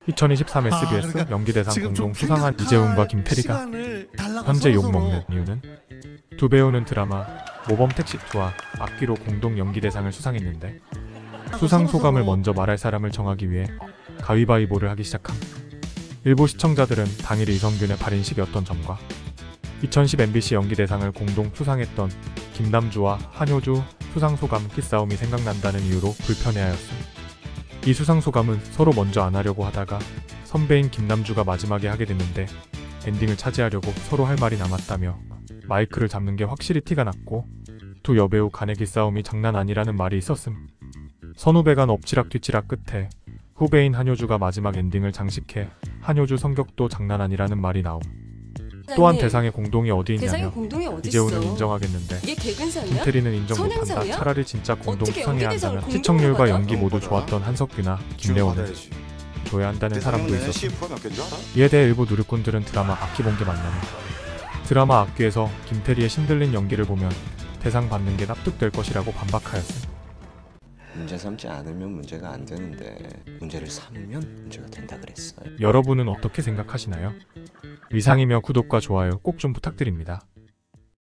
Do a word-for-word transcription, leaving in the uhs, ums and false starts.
이천이십삼 아, 에스비에스 그러니까 연기대상 지금 좀 공동 수상한 필요한 이재훈과 김태리가 시간을 달라고 현재 써서 욕먹는 뭐. 이유는 두 배우는 드라마 모범택시투와 악기로 공동 연기대상을 수상했는데 수상 소감을 먼저 말할 사람을 정하기 위해 가위바위보를 하기 시작함. 일부 시청자들은 당일 이성균의 발인식이었던 점과 이천십 엠비씨 연기대상을 공동 수상했던 김남주와 한효주 수상소감 기싸움이 생각난다는 이유로 불편해하였음. 이 수상소감은 서로 먼저 안 하려고 하다가 선배인 김남주가 마지막에 하게 됐는데 엔딩을 차지하려고 서로 할 말이 남았다며 마이크를 잡는 게 확실히 티가 났고 두 여배우 간의 기싸움이 장난 아니라는 말이 있었음. 선후배 간 엎치락뒤치락 끝에 후배인 한효주가 마지막 엔딩을 장식해 한효주 성격도 장난 아니라는 말이 나옴. 또한 대상의 공동이 어디 대상의 있냐며 공동이 어딨어? 이재훈은 인정하겠는데 이게 개근상이야? 김태리는 인정 못한다. 선행상이야? 차라리 진짜 공동 어떻게 수상해야 연기대상을 한다면 공동으로 시청률과 받아? 연기 모두 좋았던 한석규나 김래원은 줘야 한다는 사람도 있었음. 씨에프가 몇 개인 줄 알아? 이에 대해 일부 누리꾼들은 드라마 악기 본 게 맞나요? 드라마 악기에서 김태리의 신들린 연기를 보면 대상 받는 게 납득될 것이라고 반박하였음. 문제 삼지 않으면 문제가 안 되는데 문제를 삼으면 문제가 된다 그랬어요. 여러분은 어떻게 생각하시나요? 이상이며 구독과 좋아요 꼭 좀 부탁드립니다.